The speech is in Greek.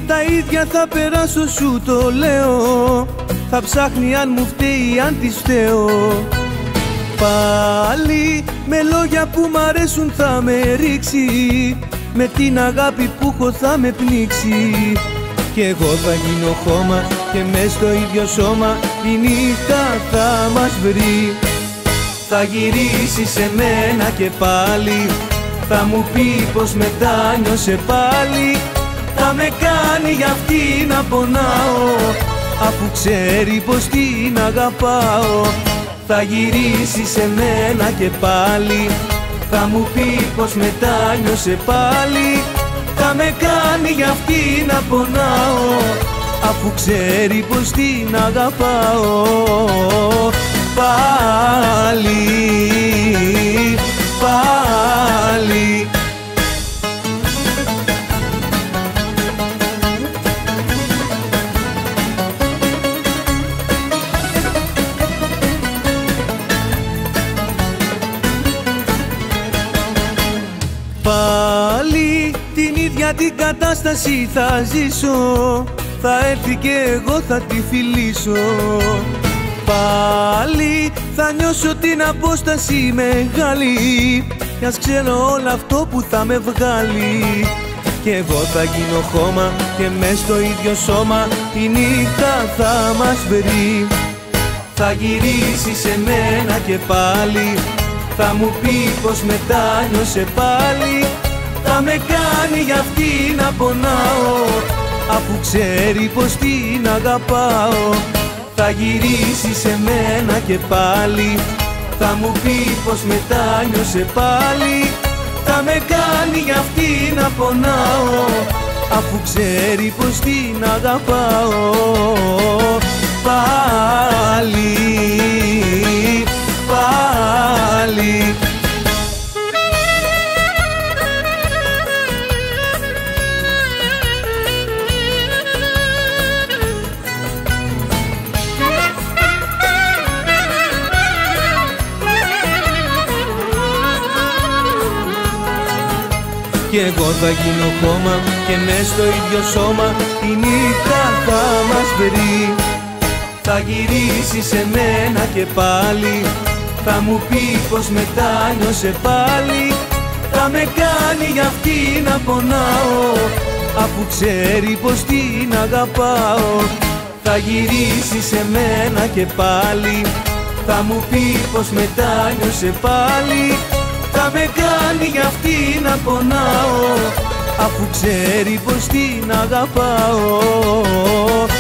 τα ίδια θα περάσω, σου το λέω. Θα ψάχνει αν μου φταίει, αν της φταίω. Πάλι με λόγια που μ' αρέσουν θα με ρίξει, με την αγάπη που έχω θα με πνίξει. Κι εγώ θα γίνω χώμα και μες στο ίδιο σώμα η νύχτα θα μας βρει. Θα γυρίσει σε μένα και πάλι, θα μου πει πως μετάνιωσε πάλι. Θα με κάνει για αυτή να πονάω, αφού ξέρει πως την αγαπάω. Θα γυρίσει σε μένα και πάλι, θα μου πει πως μετάνιωσε πάλι. Θα με κάνει για αυτή να πονάω, αφού ξέρει πως την αγαπάω. Πάλι, πάλι. Πάλι την ίδια την κατάσταση θα ζήσω, θα έρθει και εγώ θα τη φιλήσω. Πάλι θα νιώσω την απόσταση μεγάλη, κι ας ξέρω όλο αυτό που θα με βγάλει. Κι εγώ θα γίνω χώμα και μες στο ίδιο σώμα η νύχτα θα μας βρει. Θα γυρίσει σε μένα και πάλι, θα μου πει πως μετάνιωσε πάλι. Θα με κάνει για αυτή να πονάω, αφού ξέρει πως την αγαπάω. Θα γυρίσει σε μένα και πάλι, θα μου πει πως μετάνιωσε πάλι. Θα με κάνει για αυτή να πονάω, αφού ξέρει πως την αγαπάω. Πάλι, πάλι. Κι εγώ θα γίνω χώμα και μες στο ίδιο σώμα η νύχτα θα μας βρει. Θα γυρίσει σε μένα και πάλι, θα μου πει πως μετάνιωσε πάλι. Θα με κάνει για αυτή να πονάω, αφού ξέρει πως την αγαπάω. Θα γυρίσει σε μένα και πάλι, θα μου πει πως μετάνιωσε πάλι. Θα με κάνει για αυτή να πονάω, αφού ξέρει πως την αγαπάω.